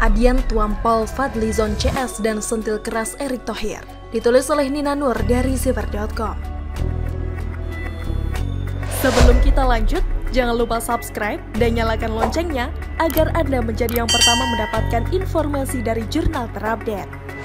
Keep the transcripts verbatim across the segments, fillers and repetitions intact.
Adian Tuampol Fadlizon C S dan sentil keras Erick Thohir. Ditulis oleh Nina Nur dari Siver titik com. Sebelum kita lanjut, jangan lupa subscribe dan nyalakan loncengnya agar Anda menjadi yang pertama mendapatkan informasi dari jurnal terupdate.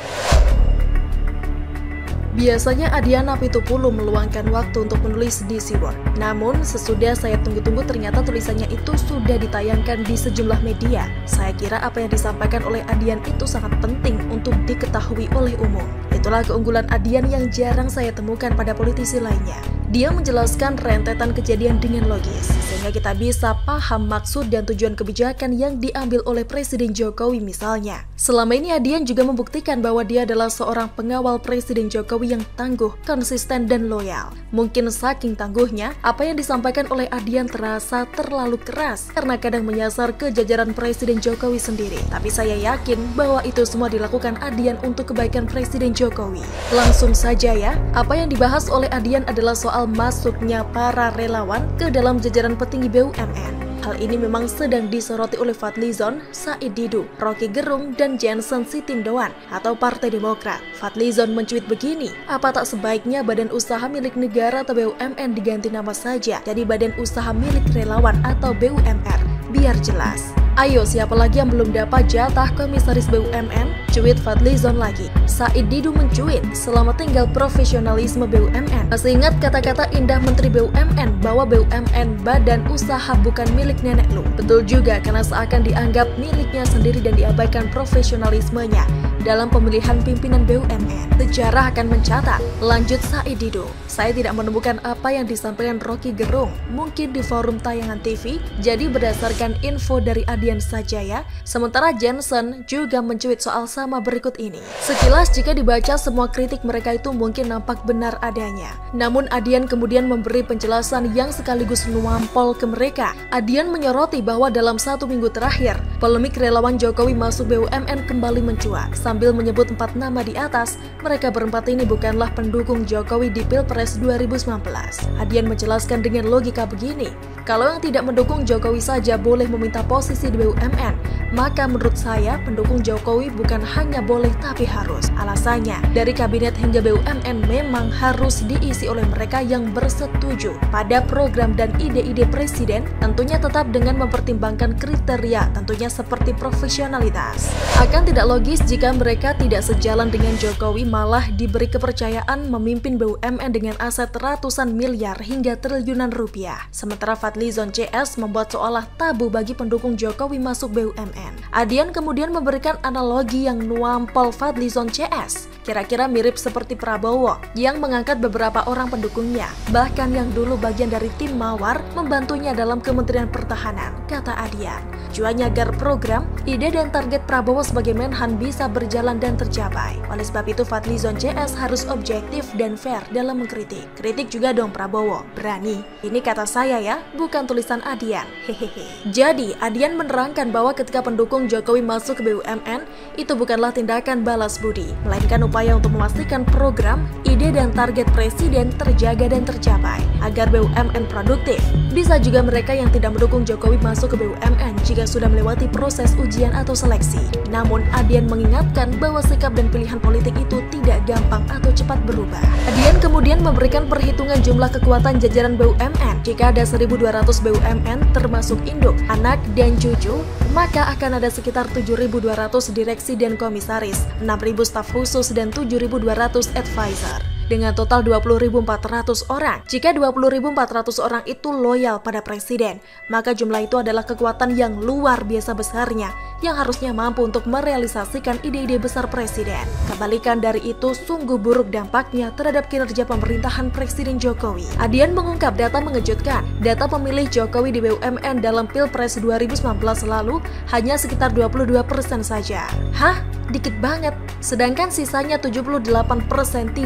Biasanya Adian Apitupulu meluangkan waktu untuk menulis di Seaworld. Namun, sesudah saya tunggu-tunggu ternyata tulisannya itu sudah ditayangkan di sejumlah media. Saya kira apa yang disampaikan oleh Adian itu sangat penting untuk diketahui oleh umum. Itulah keunggulan Adian yang jarang saya temukan pada politisi lainnya. Dia menjelaskan rentetan kejadian dengan logis, sehingga kita bisa paham maksud dan tujuan kebijakan yang diambil oleh Presiden Jokowi misalnya. Selama ini Adian juga membuktikan bahwa dia adalah seorang pengawal Presiden Jokowi yang tangguh, konsisten, dan loyal. Mungkin saking tangguhnya, apa yang disampaikan oleh Adian terasa terlalu keras karena kadang menyasar ke jajaran Presiden Jokowi sendiri. Tapi saya yakin bahwa itu semua dilakukan Adian untuk kebaikan Presiden Jokowi. Langsung saja ya, apa yang dibahas oleh Adian adalah soal masuknya para relawan ke dalam jajaran petinggi B U M N. Hal ini memang sedang disoroti oleh Fadlizon, Said Didu, Rocky Gerung, dan Jansen Sitindoan atau Partai Demokrat. Fadlizon mencuit begini, apa tak sebaiknya badan usaha milik negara atau B U M N diganti nama saja jadi badan usaha milik relawan atau B U M R, biar jelas. Ayo, siapa lagi yang belum dapat jatah komisaris B U M N? Cuit Fadlizon lagi. Said Didu mencuit, selamat tinggal profesionalisme B U M N. Masih ingat kata-kata indah Menteri B U M N bahwa B U M N badan usaha bukan milik nenek lu. Betul juga, karena seakan dianggap miliknya sendiri dan diabaikan profesionalismenya dalam pemilihan pimpinan B U M N. Sejarah akan mencatat, lanjut Said Didu. Saya tidak menemukan apa yang disampaikan Rocky Gerung, mungkin di forum tayangan T V, jadi berdasarkan info dari Adian saja ya. Sementara Jansen juga mencuit soal sama berikut ini. Sekilas jika dibaca semua kritik mereka itu mungkin nampak benar adanya. Namun Adian kemudian memberi penjelasan yang sekaligus nuampol ke mereka. Adian menyoroti bahwa dalam satu minggu terakhir, polemik relawan Jokowi masuk B U M N kembali mencuat. Sambil menyebut empat nama di atas, mereka berempat ini bukanlah pendukung Jokowi di Pilpres dua ribu sembilan belas. Adian menjelaskan dengan logika begini, kalau yang tidak mendukung Jokowi saja boleh meminta posisi di B U M N, maka menurut saya pendukung Jokowi bukan hanya boleh tapi harus. Alasannya, dari kabinet hingga B U M N memang harus diisi oleh mereka yang bersetuju pada program dan ide-ide presiden, tentunya tetap dengan mempertimbangkan kriteria, tentunya seperti profesionalitas. Akan tidak logis jika mereka tidak sejalan dengan Jokowi malah diberi kepercayaan memimpin B U M N dengan aset ratusan miliar hingga triliunan rupiah. Sementara Fadlizon C S membuat seolah tabu bagi pendukung Jokowi masuk B U M N. Adian kemudian memberikan analogi yang nuampol Fadlizon C S. Kira-kira mirip seperti Prabowo yang mengangkat beberapa orang pendukungnya, bahkan yang dulu bagian dari tim Mawar membantunya dalam Kementerian Pertahanan, kata Adian. Tujuannya agar program, ide dan target Prabowo sebagai Menhan bisa berjalan dan tercapai. Oleh sebab itu Fadlizon C S harus objektif dan fair dalam mengkritik. Kritik juga dong Prabowo, berani. Ini kata saya ya, bukan tulisan Adian. Hehehe. Jadi Adian menerangkan bahwa ketika pendukung Jokowi masuk ke B U M N, itu bukanlah tindakan balas budi, melainkan upaya untuk memastikan program, ide dan target presiden terjaga dan tercapai, agar B U M N produktif. Bisa juga mereka yang tidak mendukung Jokowi masuk ke B U M N jika sudah melewati proses ujian atau seleksi. Namun Adian mengingatkan bahwa sikap dan pilihan politik itu tidak gampang atau cepat berubah. Adian kemudian memberikan perhitungan jumlah kekuatan jajaran B U M N. Jika ada seribu dua ratus B U M N termasuk induk, anak, dan cucu, maka akan ada sekitar tujuh ribu dua ratus direksi dan komisaris, enam ribu staf khusus, dan tujuh ribu dua ratus advisor. Dengan total dua puluh ribu empat ratus orang. Jika dua puluh ribu empat ratus orang itu loyal pada presiden, maka jumlah itu adalah kekuatan yang luar biasa besarnya yang harusnya mampu untuk merealisasikan ide-ide besar presiden. Kebalikan dari itu, sungguh buruk dampaknya terhadap kinerja pemerintahan Presiden Jokowi. Adian mengungkap data mengejutkan. Data pemilih Jokowi di B U M N dalam Pilpres dua ribu sembilan belas lalu hanya sekitar dua puluh dua persen saja. Hah? Dikit banget. Sedangkan sisanya tujuh puluh delapan persen tidak memilih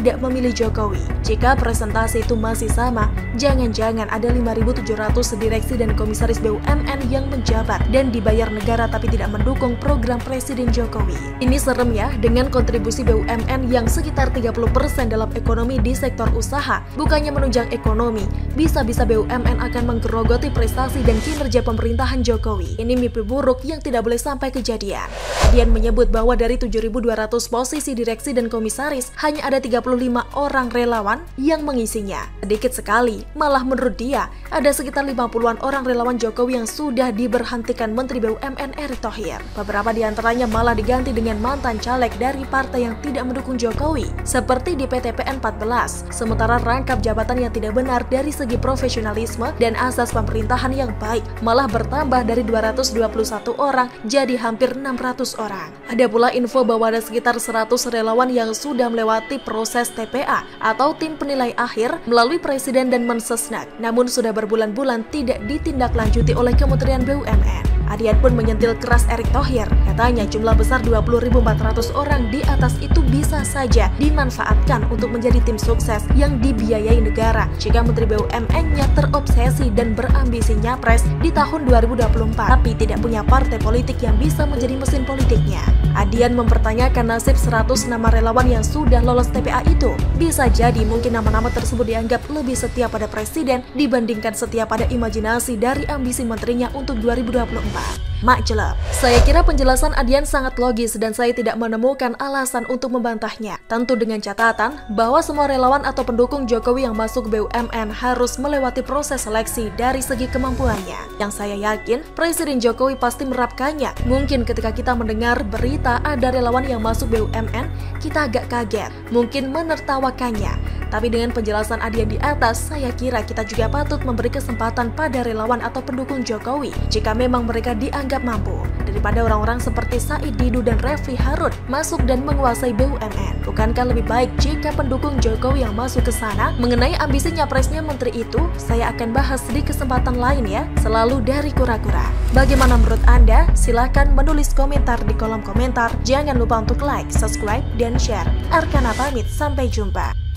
memilih Jokowi. Jika presentasi itu masih sama, jangan-jangan ada lima ribu tujuh ratus direksi dan komisaris B U M N yang menjabat dan dibayar negara tapi tidak mendukung program Presiden Jokowi. Ini serem ya, dengan kontribusi B U M N yang sekitar tiga puluh persen dalam ekonomi di sektor usaha, bukannya menunjang ekonomi, bisa-bisa B U M N akan menggerogoti prestasi dan kinerja pemerintahan Jokowi. Ini mimpi buruk yang tidak boleh sampai kejadian. Adian menyebut bahwa dari tujuh ribu dua ratus posisi direksi dan komisaris, hanya ada tiga puluh lima orang relawan yang mengisinya. Sedikit sekali, malah menurut dia, ada sekitar lima puluhan orang relawan Jokowi yang sudah diberhentikan Menteri B U M N Erick Thohir. Beberapa di antaranya malah diganti dengan mantan caleg dari partai yang tidak mendukung Jokowi, seperti di P T P N empat belas. Sementara rangkap jabatan yang tidak benar dari segi profesionalisme dan asas pemerintahan yang baik malah bertambah dari dua ratus dua puluh satu orang jadi hampir enam ratus orang. Ada pula info bahwa ada sekitar seratus relawan yang sudah melewati proses T P A atau tim penilai akhir melalui Presiden dan Mensesnek, namun sudah berbulan-bulan tidak ditindaklanjuti oleh Kementerian B U M N. Adian pun menyentil keras Erick Thohir. Katanya jumlah besar dua puluh ribu empat ratus orang di atas itu bisa saja dimanfaatkan untuk menjadi tim sukses yang dibiayai negara jika Menteri B U M N-nya terobsesi dan berambisi nyapres di tahun dua ribu dua puluh empat, tapi tidak punya partai politik yang bisa menjadi mesin politiknya. Adian mempertanyakan nasib seratus nama relawan yang sudah lolos T P A itu. Bisa jadi mungkin nama-nama tersebut dianggap lebih setia pada Presiden dibandingkan setia pada imajinasi dari ambisi menterinya untuk dua ribu dua puluh empat. Mak jelek. Saya kira penjelasan Adian sangat logis dan saya tidak menemukan alasan untuk membantahnya. Tentu dengan catatan bahwa semua relawan atau pendukung Jokowi yang masuk B U M N harus melewati proses seleksi dari segi kemampuannya. Yang saya yakin Presiden Jokowi pasti merapkannya. Mungkin ketika kita mendengar berita ada relawan yang masuk B U M N, kita agak kaget, mungkin menertawakannya. Tapi dengan penjelasan Adian di atas, saya kira kita juga patut memberi kesempatan pada relawan atau pendukung Jokowi jika memang mereka dianggap mampu, daripada orang-orang seperti Said Didu dan Refli Harun masuk dan menguasai B U M N. Bukankah lebih baik jika pendukung Jokowi yang masuk ke sana? Mengenai ambisi nyapresnya menteri itu, saya akan bahas di kesempatan lain ya, selalu dari kura-kura. Bagaimana menurut Anda? Silahkan menulis komentar di kolom komentar. Jangan lupa untuk like, subscribe, dan share. Arkana pamit, sampai jumpa.